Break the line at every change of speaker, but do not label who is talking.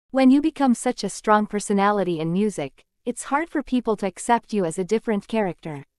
When you become such a strong personality in music, it's hard for people to accept you as a different character.